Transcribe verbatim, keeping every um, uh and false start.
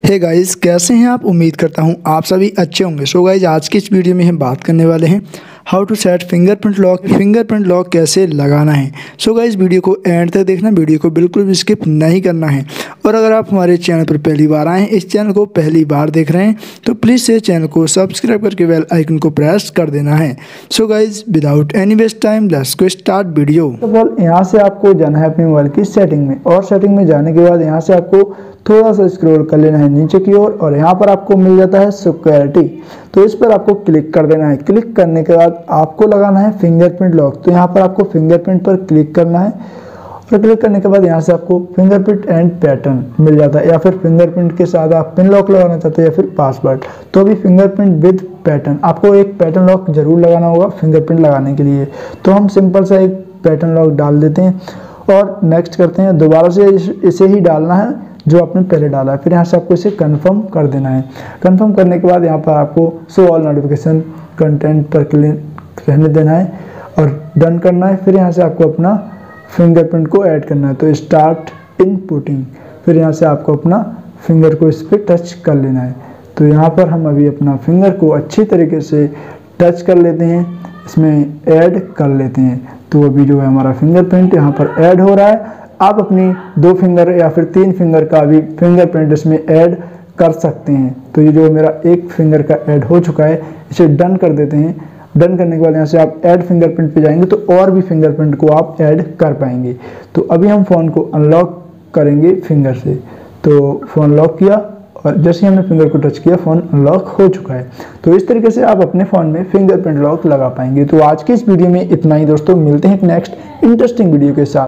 Hey guys, कैसे हैं आप। उम्मीद करता हूं आप सभी अच्छे होंगे। सो गाइस, आज की इस वीडियो में हम बात करने वाले हैं how to set fingerprint lock fingerprint lock कैसे लगाना है। सो गाइस, वीडियो को एंड तक देखना, वीडियो को बिल्कुल भी स्किप नहीं करना है। और अगर आप हमारे चैनल पर पहली बार आए हैं, इस चैनल को पहली बार देख रहे हैं, तो प्लीज़ से चैनल को सब्सक्राइब करके बेल आइकन को प्रेस कर देना है। So guys, without any waste time let's go start video. तो बॉल यहाँ से आपको जाना है अपने मोबाइल की सेटिंग में, और सेटिंग में जाने के बाद यहाँ से आपको थोड़ा सा स्क्रॉल कर लेना है नीचे की ओर, और यहाँ पर आपको मिल जाता है सिक्योरिटी। तो इस पर आपको क्लिक कर देना है। क्लिक करने के बाद आपको लगाना है फिंगरप्रिंट लॉक। तो यहाँ पर आपको फिंगरप्रिंट पर क्लिक करना है, और क्लिक करने के बाद यहाँ से आपको फिंगरप्रिंट एंड पैटर्न मिल जाता है, या फिर फिंगरप्रिंट के साथ आप पिन लॉक लगाना चाहते हैं या फिर पासवर्ड। तो अभी फिंगरप्रिंट विद पैटर्न, आपको एक पैटर्न लॉक जरूर लगाना होगा फिंगरप्रिंट लगाने के लिए। तो हम सिंपल सा एक पैटर्न लॉक डाल देते हैं और नेक्स्ट करते हैं। दोबारा से इसे ही डालना है जो आपने पहले डाला है। फिर यहाँ से आपको इसे कंफर्म कर देना है। कंफर्म करने के बाद यहाँ पर आपको शो ऑल नोटिफिकेशन कंटेंट पर क्लिक रहने देना है और डन करना है। फिर यहाँ से आपको अपना फिंगरप्रिंट को ऐड करना है। तो स्टार्ट इनपुटिंग, फिर यहाँ से आपको अपना फिंगर को इस पर टच कर लेना है। तो यहाँ पर हम अभी अपना फिंगर को अच्छी तरीके से टच कर लेते हैं, इसमें ऐड कर लेते हैं। तो अभी जो है हमारा फिंगरप्रिंट यहाँ पर ऐड हो रहा है। आप अपनी दो फिंगर या फिर तीन फिंगर का भी फिंगरप्रिंट इसमें ऐड कर सकते हैं। तो ये जो मेरा एक फिंगर का ऐड हो चुका है, इसे डन कर देते हैं। डन करने के बाद यहाँ से आप ऐड फिंगरप्रिंट पे जाएंगे तो और भी फिंगरप्रिंट को आप ऐड कर पाएंगे। तो अभी हम फ़ोन को अनलॉक करेंगे फिंगर से। तो फ़ोन लॉक किया और जैसे ही हमने फिंगर को टच किया, फ़ोन अनलॉक हो चुका है। तो इस तरीके से आप अपने फ़ोन में फिंगरप्रिंट लॉक लगा पाएंगे। तो आज की इस वीडियो में इतना ही दोस्तों, मिलते हैं एक नेक्स्ट इंटरेस्टिंग वीडियो के साथ।